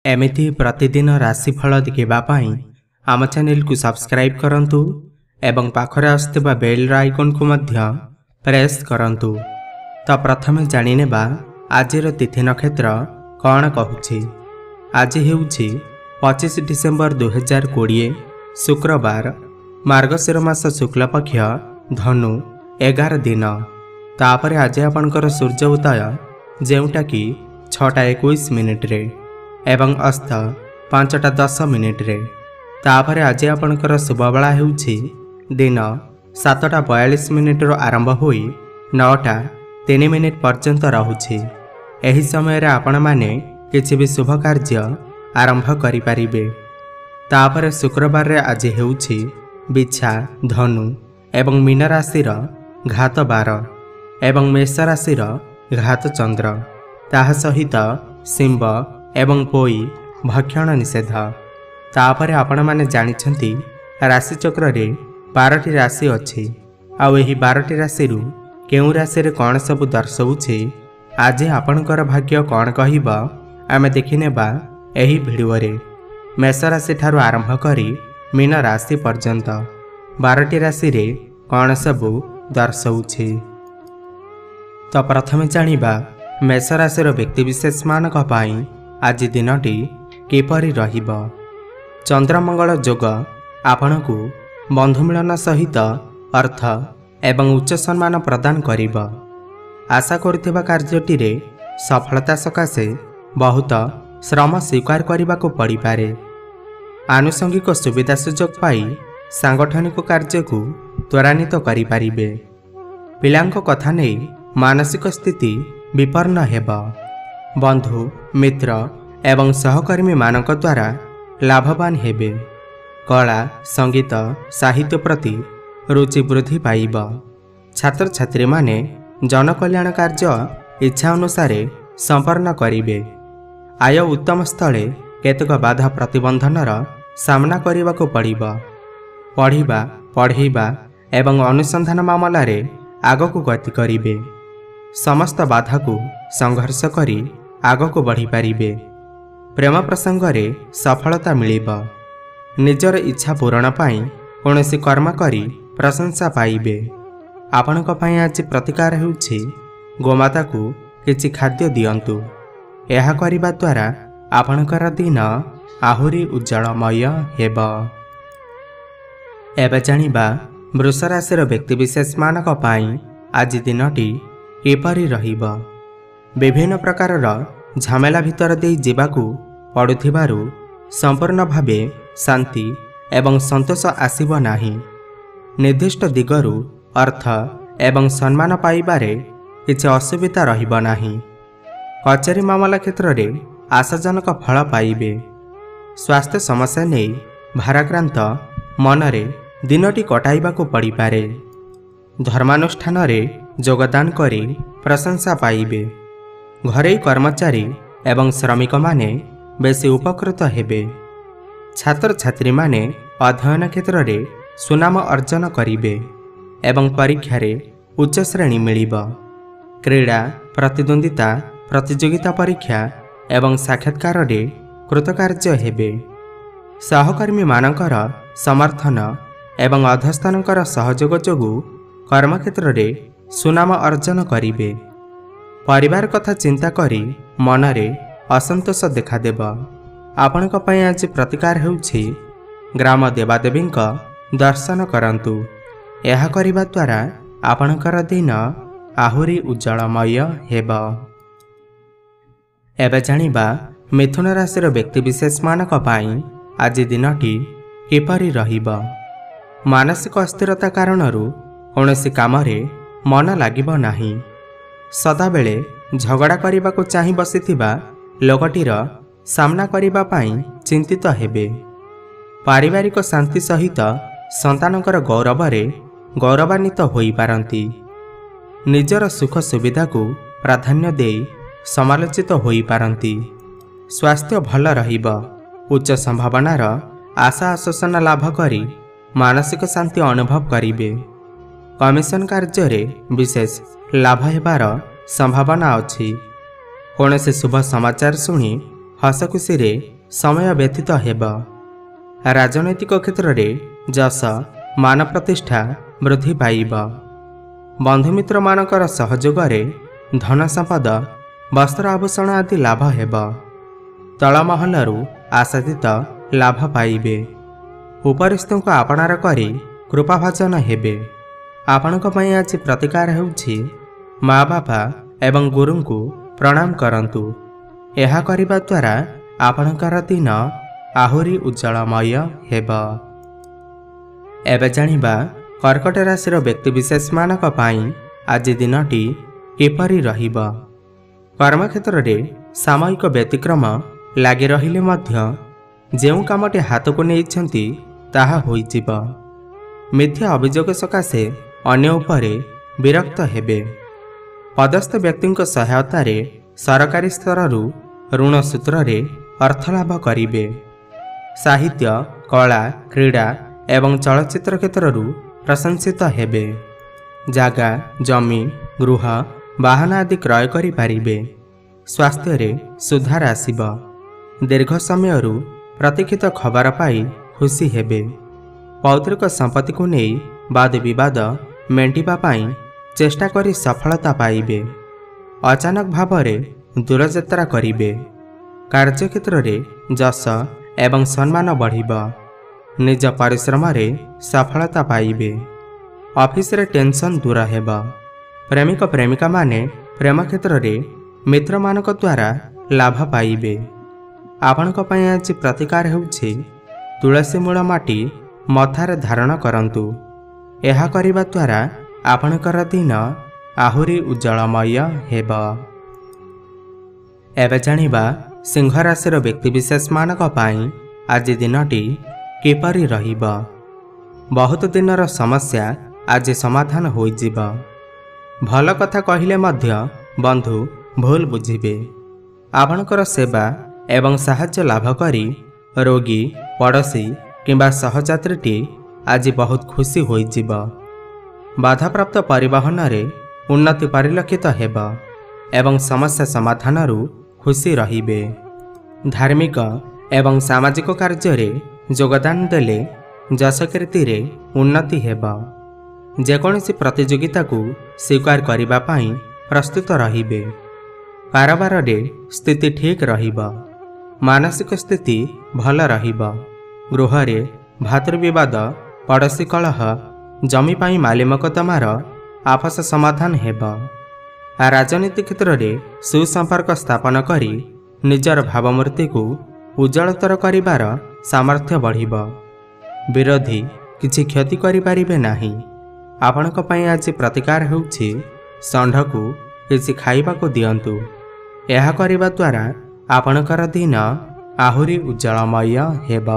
एमिति प्रतिदिन राशिफल देखिबा पई आम चैनल को सब्सक्राइब करंतु एवं पाखरे आसुथिबा बेल आइकन को मध्य प्रेस करंतु। तो प्रथमे जानि नेबा आजिर तिथि नक्षत्र कौन कहूछि। आज हेउछि 25 डिसेम्बर 2020 शुक्रवार, मार्गशीर मास शुक्ल पक्ष धनु 11 दिन। तापर आज आपनकर सूर्य उदय जेउटा कि 6:21 रे एवं अस्त 5:10 रे। तापर आज आपनकर शुभ बेला हेउछि दिन 7:42 रो आरंभ होई 9:03 पर्यंत रहुछि। एही समय रे आपण माने किछि भी शुभ कार्य आरंभ करि परिबे। तापर शुक्रवार रे आज हेउछि बिछा धनु एवं मीन राशि घात 12 एवं मेष राशि घात चंद्र, ताहा सहित सिंह एवं पोई भक्षण निषेध। तापर आपण माने जानिछंती राशि चक्र रे 12टी राशि अछि। आ एही 12टी राशि रु केउ राशि रे कोन सब दर्शाउछि, आज आपणकर भाग्य कोन कहिबा आमे देखिनेबा एही भिडियो रे। मेष राशि ठारू आरंभ करी मीन राशि पर्यंत 12टी राशि रे कोन सब दर्शाउछि। तो प्रथमे जानिबा मेष राशि रो व्यक्ति विशेष मानक पई आज दिनटी किपरि रहिब। चंद्रमंगल जोग आपनकु बंधु मिलन सहित अर्थ एवं उच्च सम्मान प्रदान करिब। आशा करुथिबा कार्यटी रे सफलता सकाशे बहुत श्रम स्वीकार करबाको पड़ी पारे। आनुषंगिक सुविधा सुजोग पाई सांगठनिक कार्य को त्वरान्वित करि पारिबे। पिलांको कथा नै मानसिक स्थिति विपन्न हेब। बंधु मित्र एवं सहकर्मी मानक द्वारा लाभवान हेबे। कला संगीत साहित्य प्रति रुचि वृद्धि पाइब। छात्र छात्री माने जनकल्याण कार्य इच्छा अनुसार संपन्न करिबे। आय उत्तम स्थले केतक बाधा प्रतिबंधनर सामना करबाको पड़िब। पढ़िबा पढ़ेबा एवं अनुसंधान मामला रे आगको गति करिबे। समस्त बाधा को संघर्ष करी आगको बढ़ी पारिबे। प्रेम प्रसंग रे सफलता मिलिब। निजर इच्छा पूरण पाई कोनोसी कर्म करी प्रशंसा पाइबे। आपनक पई आज प्रतिकार हेउछि गोमाता को किछि खाद्य दियंतु। एहा करिबा द्वारा आपनकर दिन आहुरी उज्जवलमय हेब। एबे जानिबा वृष राशि व्यक्ति विशेष मानक पई आज दिनटी किपरि रहिब। विभिन्न प्रकार झमेला भितर दे जीवाकू पड़ुथिबारु संपूर्ण भावे शांति एवं संतोष आसिब नाही। निर्दिष्ट दिगरु अर्थ एवं सम्मान पाइबारे किछि असुविधा रहिब नाही। कचेरी मामला क्षेत्र रे आशाजनक फल पाइबे। स्वास्थ्य समस्या नै भाराक्रांत मनरे दिनटी कटाइबाकू पड़ी पारे। धर्मानुष्ठान रे योगदान करी प्रशंसा पाइबे। घरे कर्मचारी एवं श्रमिक माने बेसी उपकृत हेबे। छात्र छात्री माने अध्ययन क्षेत्र रे सुनाम अर्जन करिबे एवं परीक्षा रे उच्च श्रेणी मिलिब। क्रीड़ा प्रतिद्वंदिता प्रतियोगिता परीक्षा एवं साक्षात्कार रे कृतकार्य हेबे। सहकर्मी मानकर समर्थन एवं अधस्थानकर सहयोग जोगु कर्मक्षेत्र रे सुनाम अर्जन करिबे। परिवार कथा चिंता करी मनरे असंतोष देखादेब। आपनक पई आज प्रतिकार हेउछि ग्राम देवादेवींक दर्शन करंतु। एहा करिबा द्वारा आपनकर दिन आहुरी उज्जवलमय हेब। एबे जानिबा मिथुन राशि व्यक्ति विशेष मानक पई आज दिनटी किपरि रहिब। मानसिक अस्थिरता कारणरू कौनसी कामरे मन लागिब नाही। सदा बेले झगड़ा करने को चाहि बसिथिबा लोकटीर सामना करिबा पाई चिंतित हेबे। पारिवारिक शांति सहित संतानकर गौरव रे गौरवान्वित होई पारंती। निजर सुख सुविधा को प्राधान्य दे समालोचित होई पारंती। स्वास्थ्य भल रहिब। उच्च संभावनार आशा आश्वासन लाभ करी मानसिक शांति अनुभव करिबे। कमिशन कार्य रे विशेष लाभ हेबार संभावना अछि। कौनसी शुभ समाचार शुणी हसखुशी रे समय व्यतीत हेब। राजनैतिक क्षेत्र में जस मान प्रतिष्ठा वृद्धि पाइब। बंधुमित्र मानकर सहयोग धन संपद वस्त्र आभूषण आदि लाभ हेब। तलमहलू आशातीत लाभ पाइबे। उपरिस्थों को आपणार करी कृपाभाजन हेबे। आपणक पई आज प्रतिकार हेउछि माँ बापा एवं गुरु को प्रणाम करंतु। यह करिबा द्वारा आपणकर दिन आहुरी उज्जवलमय हेब। एबे जानिबा कर्कट राशि व्यक्तिविशेष मानक पई आज दिनटी किपरि रहिब। कर्मक्षेत्र में सामयिक व्यतिक्रम लगी रहिले मध्य जेउ कामटी हाथ को नहीं ताहा होइजिब। मिथ्या अभियोग सकाशे अन्य उपरे विरक्त हेबे। पदस्थ व्यक्ति सहायता सरकारी स्तर ऋण सूत्र अर्थलाभ करिबे। साहित्य कला क्रीड़ा एवं चलचित्र क्षेत्र प्रशंसित हेबे। जागा जमी गृह वाहन आदि क्रय करि पारिबे। स्वास्थ्य रे सुधार आसिब। दीर्घ समय प्रतीक्षित खबर पाई खुशी हेबे। पौत्रिक संपत्ति को नहीं वाद विवाद मेंटिबा पाई चेष्टा करी सफलता पाइबे। अचानक भावरे दूरयात्रा करिबे। कार्यक्षेत्र में जस एवं सम्मान बढ़िब। निज परिश्रम रे सफलता पाइबे। ऑफिस रे टेंशन दूर हेब। प्रेमिक प्रेमिका माने प्रेम क्षेत्र में मित्र मानक द्वारा लाभ पाइबे। आपणक पई आज प्रतिकार हेउछि तुलसी मूल माटी मथारे धारण करंतु। यह करिबा द्वारा आपणकर दिन आहुरी उज्जवलमय हेब। एबे जानिबा सिंह राशि व्यक्तिविशेष मानक पई आज दिनटी किपरि रहिब। बहुत दिनर समस्या आज समाधान होइजिब। भल कथा कहिले मध्य बंधु भूल बुझिबे। आपणकर सेवा एवं साहाय्य लाभ करी रोगी पड़ोसी किंबा सहयात्री आज बहुत खुशी होइजिब। बाधाप्राप्त परिवहन रे उन्नति परिलक्षित हेब एवं समस्या समाधान खुशी रहिबे। धार्मिक एवं सामाजिक कार्य रे योगदान देले जशकीर्ति रे उन्नति हेब। जेकोसी प्रतियोगिता को स्वीकार करिबा पाई प्रस्तुत रहिबे। कारोबार रे स्थिति ठीक रहिब। मानसिक स्थिति भल रहिब। गृह रे भातृविवाद पड़ोसी कलह जमी पाई माली मकदमार आपस समाधान हेब। राजनीति क्षेत्र में सुसंपर्क स्थापन करी निजर भावमूर्ति को उज्जवलतर करिबार सामर्थ्य बढ़िब। विरोधी किछि क्षति करि पारिबे नाही। आपणक पई आज प्रतिकार हेउछि षंढ को किछि खाइबाको दियंतु। यह करिबा द्वारा आपणकर दिन आहुरी उज्जवलमय हेब।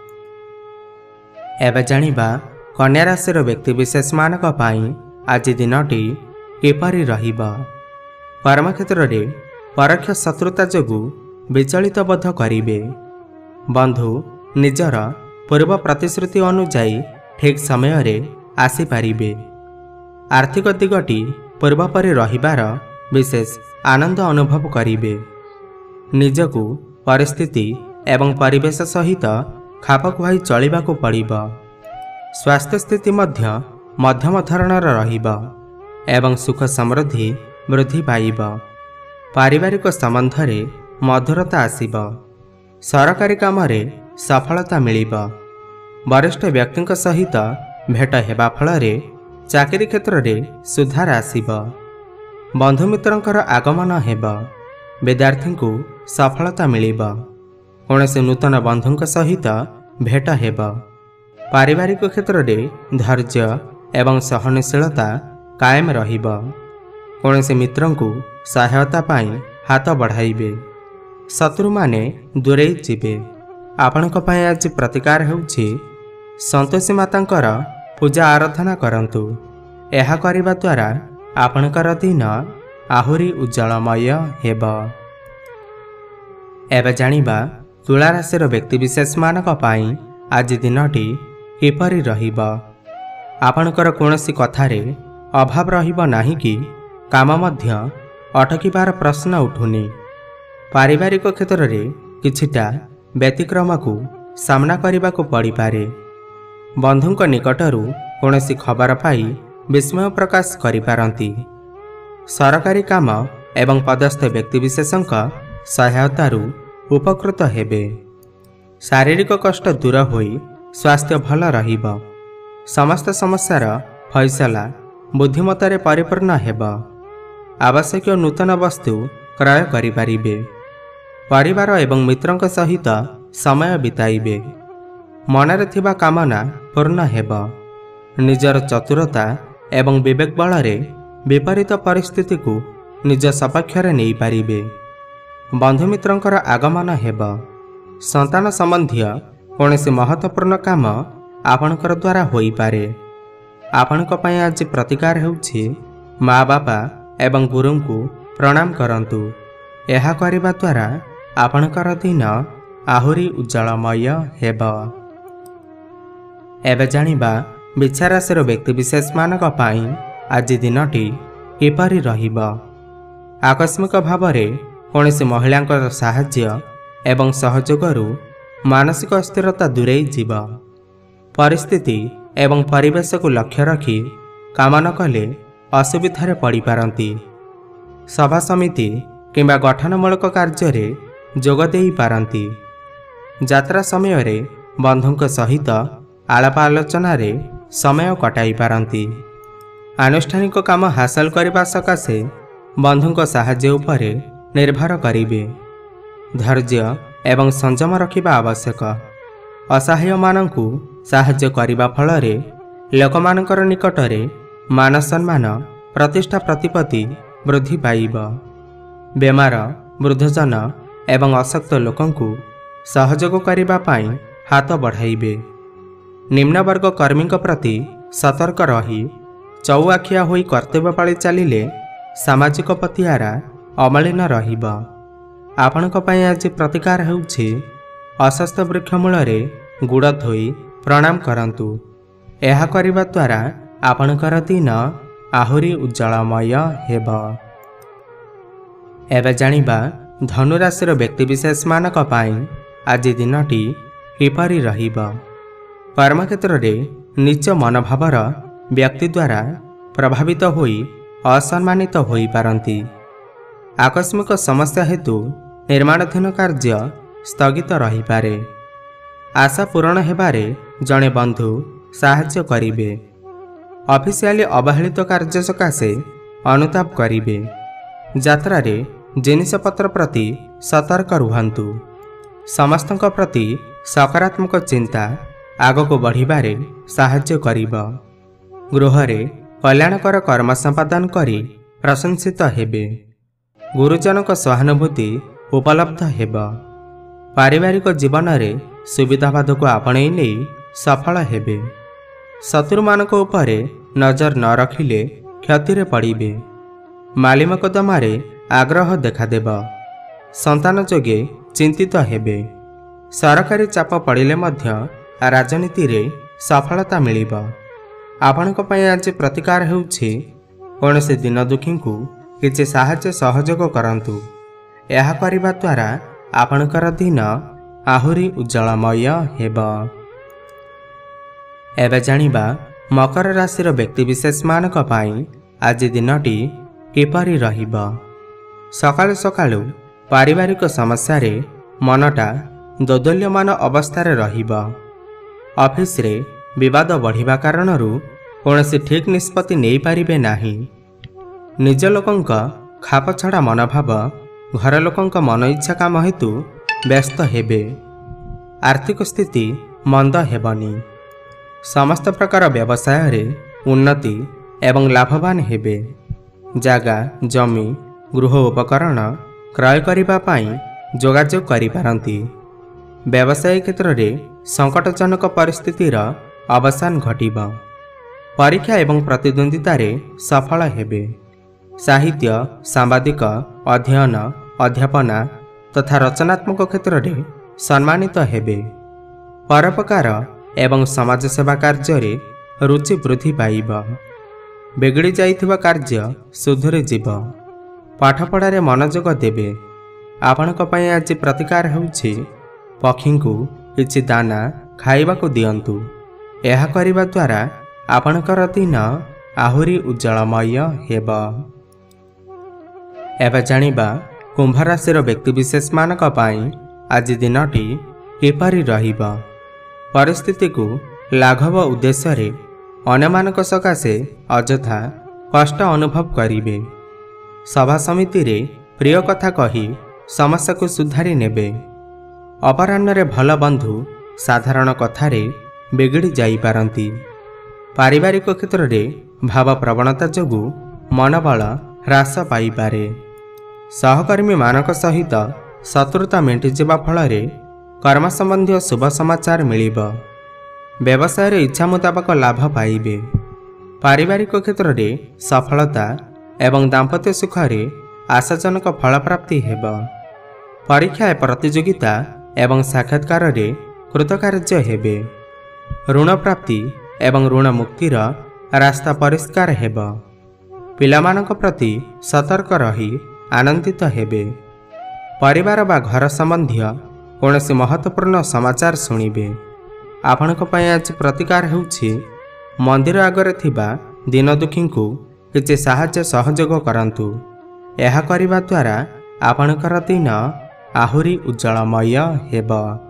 एबे जानिबा कन्या राशि व्यक्तिविशेष मानक पई आज दिनटी किपरि रहिब। कर्मक्षेत्र में परोक्ष शत्रुता जोगु विचलित बोध करिबे। बंधु निजर पूर्व प्रतिश्रुति अनुजाई ठीक समय रे आसी पारिबे। आर्थिक दिगटी पूर्व परि रहिबार विशेष आनंद अनुभव करिबे। निजकु परिस्थिति एवं परिवेश सहित खाप खुआई चलिबाकु पड़िब। स्वास्थ्य स्थिति मध्य मध्यम धरणर रहिब एवं सुख समृद्धि वृद्धि पाइब। पारिवारिक संबंध रे मधुरता आसिब। सरकारी काम रे सफलता मिलिब। वरिष्ठ व्यक्ति सहित भेट हेबा फल रे चाकरी क्षेत्र रे सुधार आसिब। बंधुमित्रंकर आगमन हेब। विद्यार्थी को सफलता मिलिब। कौनसी नूतन बंधु सहित भेट हेब। पारिवारिक क्षेत्र में धैर्य एवं सहनशीलता कायम रहिब। कौनसी मित्र को सहायता पाई हाथ बढ़ाइबे। शत्रु माने दूरेई जिबे। आपणक पई आज प्रतिकार हेउछि संतोषी मातांकर पूजा आराधना करंतु। यह करिबा द्वारा आपणकर दिन आहुरी उज्जवलमय हेब। एबे जानिबा तुला राशि व्यक्तिविशेष मानक पई आज दिनटी किपरि रहिब। आपणकर कौनसी कथारे अभाव रहिब नाही कि काम मध्य अटकिबार प्रश्न उठुनी। पारिवारिक क्षेत्र में किछिटा ବ୍ୟତିକ୍ରମକୁ ସାମ୍ନା କରିବାକୁ ପଡ଼ିପାରେ। ବନ୍ଧୁଙ୍କ ନିକଟରୁ କୌଣସି ଖବର ପାଇ ବିସ୍ମୟ ପ୍ରକାଶ କରିପାରନ୍ତି। ସରକାରୀ କାମ ଏବଂ ପଦସ୍ଥ ବ୍ୟକ୍ତିବିଶେଷଙ୍କ ସହାୟତାରୁ ଉପକୃତ ହେବେ। ଶାରୀରିକ କଷ୍ଟ ଦୂର ହୋଇ ସ୍ୱାସ୍ଥ୍ୟ ଭଲ ରହିବ। ସମସ୍ତ ସମସ୍ୟାର ଫଇସଲା ବୁଦ୍ଧିମତ୍ତାରେ ପରିପୂର୍ଣ୍ଣ ହେବ। ଆବଶ୍ୟକୀୟ ନୂତନ ବସ୍ତୁ କ୍ରୟ କରିପାରିବେ। ପରିବାର ଏବଂ ମିତ୍ରଙ୍କ ସହିତ ସମୟ ବିତାଇବେ। ମନରେ ଥିବା କାମନା ପୂର୍ଣ୍ଣ ହେବ। ନିଜର ଚତୁରତା ଏବଂ ବିବେକ ବଳରେ ବିପରୀତ ପରିସ୍ଥିତିକୁ ନିଜ ସପକ୍ଷରେ ନେଇପାରିବେ। ବନ୍ଧୁମିତ୍ରଙ୍କର ଆଗମନ ହେବ। ସନ୍ତାନ ସମ୍ବନ୍ଧୀୟ କୌଣସି ମହତ୍ତ୍ୱପୂର୍ଣ୍ଣ କାମ ଆପଣଙ୍କର ଦ୍ୱାରା ହୋଇପାରେ। ଆପଣଙ୍କ ପାଇଁ ଆଜି ପ୍ରତିକାର ହେଉଛି ମା ବାପା ଏବଂ ଗୁରୁଙ୍କୁ ପ୍ରଣାମ କରନ୍ତୁ। ଏହା କରିବା ଦ୍ୱାରା ଆପଣଙ୍କର ଦିନ ଆହୁରି ଉଜ୍ଜଳମୟ ହେବ। ଏବେ ଜାଣିବା ବିଛା ରାଶିର ବ୍ୟକ୍ତିବିଶେଷମାନଙ୍କ ପାଇଁ ଆଜି ଦିନଟି କିପରି ରହିବ। ଆକସ୍ମିକ ଭାବରେ କୌଣସି ମହିଳାଙ୍କର ସାହାଯ୍ୟ ଏବଂ ସହଯୋଗରୁ ମାନସିକ ଅସ୍ଥିରତା ଦୂରେଇ ଯିବ। ପରିସ୍ଥିତି ଏବଂ ପରିବେଶକୁ ଲକ୍ଷ୍ୟ ରଖି କାମ ନ କଲେ ଅସୁବିଧାରେ ପଡ଼ିପାରନ୍ତି। ସଭା ସମିତି କିମ୍ବା ଗଠନମୂଳକ କାର୍ଯ୍ୟରେ ଯୋଗ ଦେଇପାରନ୍ତି। ଯାତ୍ରା ସମୟରେ ବନ୍ଧୁଙ୍କ ସହିତ ଆଳାପ ଆଲୋଚନାରେ ସମୟ କଟାଇ ପାରନ୍ତି। ଆନୁଷ୍ଠାନିକ କାମ ହାସଲ କରିବା ସକାଶେ ବନ୍ଧୁଙ୍କ ସାହାଯ୍ୟ ଉପରେ ନିର୍ଭର କରିବେ। ଧୈର୍ଯ୍ୟ ଏବଂ ସଂଯମ ରଖିବା ଆବଶ୍ୟକ। ଅସହାୟମାନଙ୍କୁ ସାହାଯ୍ୟ କରିବା ଫଳରେ ଲୋକମାନଙ୍କର ନିକଟରେ ମାନ ସମ୍ମାନ ପ୍ରତିଷ୍ଠା ପ୍ରତିପତ୍ତି ବୃଦ୍ଧି ପାଇବ। ବେମାର, ବୃଦ୍ଧଜନ ଏବଂ ଅଶକ୍ତ ଲୋକଙ୍କୁ ସହଯୋଗ କରିବା ପାଇଁ ହାତ ବଢ଼ାଇବେ। ନିମ୍ନବର୍ଗ କର୍ମୀଙ୍କ ପ୍ରତି ସତର୍କ ରହି ଚଉଆଖିଆ ହୋଇ କର୍ତ୍ତବ୍ୟ ପାଳି ଚାଲିଲେ ସାମାଜିକ ପତିଆରା ଅମଳିନ ରହିବ। ଆପଣଙ୍କ ପାଇଁ ଆଜି ପ୍ରତିକାର ହେଉଛି ଅଶ୍ୱତ୍ଥ ବୃକ୍ଷ ମୂଳରେ ଗୁଡ଼ ଧୋଇ ପ୍ରଣାମ କରନ୍ତୁ। ଏହା କରିବା ଦ୍ୱାରା ଆପଣଙ୍କର ଦିନ ଆହୁରି ଉଜ୍ଜଳମୟ ହେବ। ଏବେ ଜାଣିବା ଧନୁରାଶିର ବ୍ୟକ୍ତିବିଶେଷମାନଙ୍କ ପାଇଁ ଆଜି ଦିନଟି କିପରି ରହିବ। କର୍ମକ୍ଷେତ୍ରରେ ନିଜ ମନୋଭାବର ବ୍ୟକ୍ତି ଦ୍ୱାରା ପ୍ରଭାବିତ ହୋଇ ଅସମ୍ମାନିତ ହୋଇପାରନ୍ତି। ଆକସ୍ମିକ ସମସ୍ୟା ହେତୁ ନିର୍ମାଣାଧୀନ କାର୍ଯ୍ୟ ସ୍ଥଗିତ ରହିପାରେ। ଆଶା ପୂରଣ ହେବାରେ ଜଣେ ବନ୍ଧୁ ସାହାଯ୍ୟ କରିବେ। ଅଫିସିଆଲି ଅବହେଳିତ କାର୍ଯ୍ୟ ସକାଶେ ଅନୁତାପ କରିବେ। ଯାତ୍ରାରେ ଜିନିଷପତ୍ର ପ୍ରତି ସତର୍କ ରୁହନ୍ତୁ। ସମସ୍ତଙ୍କ ପ୍ରତି ସକାରାତ୍ମକ ଚିନ୍ତା ଆଗକୁ ବଢ଼ିବାରେ ସାହାଯ୍ୟ କରିବ। ଗୃହରେ କଲ୍ୟାଣକର କର୍ମ ସମ୍ପାଦନ କରି ପ୍ରଶଂସିତ ହେବେ। ଗୁରୁଜନଙ୍କ ସହାନୁଭୂତି ଉପଲବ୍ଧ ହେବ। ପାରିବାରିକ ଜୀବନରେ ସୁବିଧାବାଦକୁ ଆପଣେଇ ନେଇ ସଫଳ ହେବେ। ଶତ୍ରୁମାନଙ୍କ ଉପରେ ନଜର ନ ରଖିଲେ କ୍ଷତିରେ ପଡ଼ିବେ। ମାଲି ମକଦ୍ଦମାରେ ଆଗ୍ରହ ଦେଖାଦେବ। ସନ୍ତାନ ଯୋଗେ ଚିନ୍ତିତ ହେବେ। ସରକାରୀ ଚାପ ପଡ଼ିଲେ ମଧ୍ୟ ରାଜନୀତିରେ ସଫଳତା ମିଳିବ। ଆପଣଙ୍କ ପାଇଁ ଆଜି ପ୍ରତିକାର ହେଉଛି କୌଣସି ଦିନ ଦୁଃଖୀଙ୍କୁ କିଛି ସାହାଯ୍ୟ ସହଯୋଗ କରନ୍ତୁ। ଏହା କରିବା ଦ୍ୱାରା ଆପଣଙ୍କର ଦିନ ଆହୁରି ଉଜ୍ଜଳମୟ ହେବ। ଏବେ ଜାଣିବା ମକର ରାଶିର ବ୍ୟକ୍ତିବିଶେଷମାନଙ୍କ ପାଇଁ ଆଜି ଦିନଟି କିପରି ରହିବ। ସକାଳୁ ସକାଳୁ ପାରିବାରିକ ସମସ୍ୟାରେ ମନଟା ଦୋଦୁଲ୍ୟମାନ ଅବସ୍ଥାରେ ରହିବ। ଅଫିସରେ ବିବାଦ ବଢ଼ିବା କାରଣରୁ କୌଣସି ଠିକ୍ ନିଷ୍ପତ୍ତି ନେଇପାରିବେ ନାହିଁ। ନିଜ ଲୋକଙ୍କ ଖାପଛଡ଼ା ମନୋଭାବ ଘର ଲୋକଙ୍କ ମନ ଇଚ୍ଛା କାମ ହେତୁ ବ୍ୟସ୍ତ ହେବେ। ଆର୍ଥିକ ସ୍ଥିତି ମନ୍ଦ ହେବନି। ସମସ୍ତ ପ୍ରକାର ବ୍ୟବସାୟରେ ଉନ୍ନତି ଏବଂ ଲାଭବାନ ହେବେ। ଜାଗା, ଜମି, ଗୃହ ଉପକରଣ କ୍ରୟ କରିବା ପାଇଁ ଯୋଗାଯୋଗ କରିପାରନ୍ତି। ବ୍ୟବସାୟ କ୍ଷେତ୍ରରେ ସଙ୍କଟଜନକ ପରିସ୍ଥିତିର ଅବସାନ ଘଟିବ। ପରୀକ୍ଷା ଏବଂ ପ୍ରତିଦ୍ୱନ୍ଦିତାରେ ସଫଳ ହେବେ। ସାହିତ୍ୟ, ସାମ୍ବାଦିକ, ଅଧ୍ୟୟନ, ଅଧ୍ୟାପନା ତଥା ରଚନାତ୍ମକ କ୍ଷେତ୍ରରେ ସମ୍ମାନିତ ହେବେ। ପରୋପକାର ଏବଂ ସମାଜସେବା କାର୍ଯ୍ୟରେ ରୁଚି ବୃଦ୍ଧି ପାଇବ। ବିଗିଡ଼ି ଯାଇଥିବା କାର୍ଯ୍ୟ ସୁଧୁରିଯିବ। ପାଠପଢ଼ାରେ ମନୋଯୋଗ ଦେବେ। ଆପଣଙ୍କ ପାଇଁ ଆଜି ପ୍ରତିକାର ହେଉଛି पक्षी को किछि दाना खाइबाकु दियंतु। यह करिबा द्वारा आपणकर दिन आहुरी उज्जवलमय हेब। एबे जानिबा कुंभ राशि व्यक्तिविशेष मानक पई आज दिनटी किपरि रहिबा। परिस्थिति को लाघव उद्देश्य रे अन्यमानक सकाशे अजथा कष्ट अनुभव करिवे। सभा समिति रे प्रिय कथा कही समस्या को सुधारी नेबे। अपराह्न रे भल बंधु साधारण कथारे बिगड़ी जाई पारंती। पारिवारिक क्षेत्र रे भाव प्रवणता जोगु मनोबल ह्रास पाई पारे। सहकर्मी मानक सहित शत्रुता मेंटी जिबा फल कर्म संबंधी शुभ समाचार मिलिबा। व्यवसाय रे इच्छा मुताबक लाभ पाइबे। पारिवारिक क्षेत्र रे सफलता एवं दाम्पत्य सुख रे आशाजनक फल प्राप्ति हेब। परीक्षा प्रतियोगिता एवं साक्षात्कार रे कृतकार्य हेबे। ऋण प्राप्ति एवं ऋण मुक्तिर रास्ता परिष्कार हेब। पिलामानक प्रति सतर्क रही आनंदित हेबे। परिवार बा घर संबंधी कौनसी महत्वपूर्ण समाचार सुनिबे। आपणक पई आज प्रतिकार हेउछि मंदिर आगरे थिबा दीन दुखी को किछि साहाय्य सहयोग करंतु। यह करिबा द्वारा आपणकर दिन आहुरी उज्जवलमय हेब।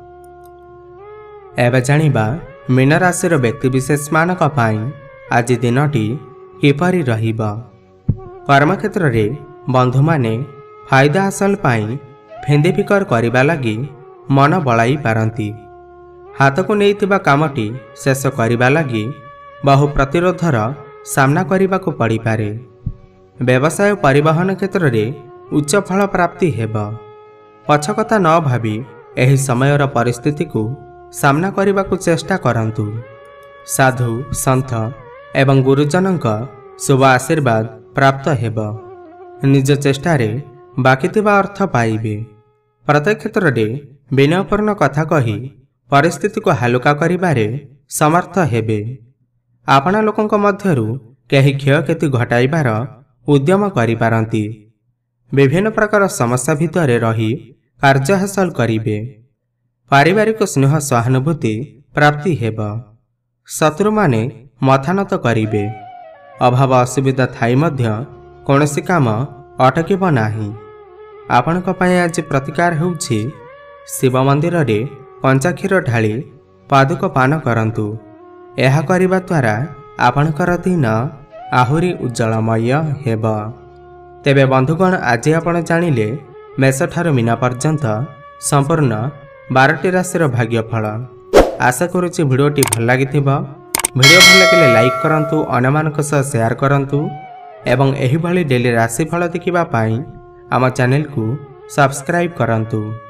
एबे जानिबा मीन राशि व्यक्तिविशेष मानक पई आज दिनटी किपरि रहिबा। कर्मक्षेत्र रे बंधु माने फायदा हासिल पाई फेंदे फिकर करिबा लगी मन बलाई पारंती। हाथ को नहीं कामटी शेष करिबा लगी बहु प्रतिरोधर सामना करने को पड़ी पारे। व्यवसाय परिवहन क्षेत्र रे उच्च फल प्राप्ति हेब। पछकथा न भावी एही समयर परिस्थिति को सामना करने को चेष्टा करंतु। साधु संत एवं गुरुजनक शुभ आशीर्वाद प्राप्त हेब। निज चेष्टा रे बाकी थिबा अर्थ पाइबे। प्रत्येक क्षेत्र रे विनयपूर्ण कथा कही परिस्थिति को हालुका करिबारे समर्थ हेबे। आपना लोकंक मध्यरु केही क्षयक्षति घटाइबार उद्यम करि पारंती। विभिन्न प्रकार समस्या भितर रही कार्य हासिल करिबे। पारिवारिक स्नेह सहानुभूति प्राप्ति हेब। शत्रु माने मथानत करिबे। अभाव असुविधा थाई मध्य कौनसी काम अटकिब नाही। आपणक पई आज प्रतिकार हेउछि शिव मंदिर रे पंचाक्षीर ढाली पादुक पान करंतु। यह करिबा द्वारा आपणकर दिन आहुरी उज्जवलमय हेब। तेबे बंधुगण आज आपण जानिले मेष ठारू मीन पर्यंत संपूर्ण 12टी राशिर भाग्यफल। आशा करुछि भिडियोटी भल लागिथिबो। भिडियो भल लागिले लाइक करंतु, अन्यमानक सह शेयर करंतु एवं एही भली डेली राशिफल देखिबा पाई आम चैनल को सब्सक्राइब करंतु।